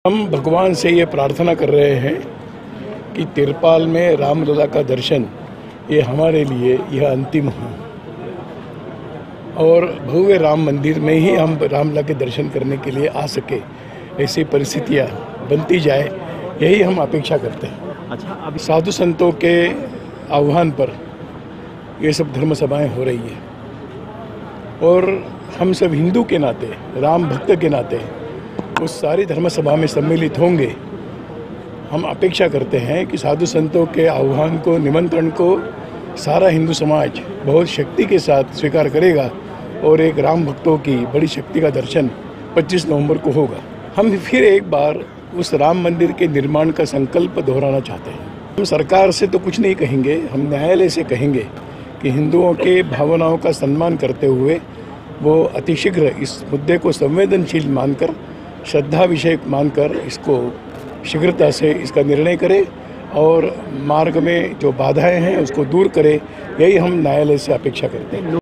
हम भगवान से ये प्रार्थना कर रहे हैं कि तिरपाल में रामलला का दर्शन ये हमारे लिए यह अंतिम हो और भव्य राम मंदिर में ही हम रामलला के दर्शन करने के लिए आ सके, ऐसी परिस्थितियाँ बनती जाए, यही हम अपेक्षा करते हैं। अच्छा, अभी साधु संतों के आह्वान पर ये सब धर्म सभाएँ हो रही है और हम सब हिंदू के नाते, राम भक्त के नाते उस सारी धर्म सभा में सम्मिलित होंगे। हम अपेक्षा करते हैं कि साधु संतों के आह्वान को, निमंत्रण को सारा हिंदू समाज बहुत शक्ति के साथ स्वीकार करेगा और एक राम भक्तों की बड़ी शक्ति का दर्शन 25 नवंबर को होगा। हम फिर एक बार उस राम मंदिर के निर्माण का संकल्प दोहराना चाहते हैं। हम सरकार से तो कुछ नहीं कहेंगे, हम न्यायालय से कहेंगे कि हिंदुओं के भावनाओं का सम्मान करते हुए वो अतिशीघ्र इस मुद्दे को संवेदनशील मानकर, श्रद्धा विषय मानकर इसको शीघ्रता से इसका निर्णय करे और मार्ग में जो बाधाएं हैं उसको दूर करे, यही हम न्यायालय से अपेक्षा करते हैं।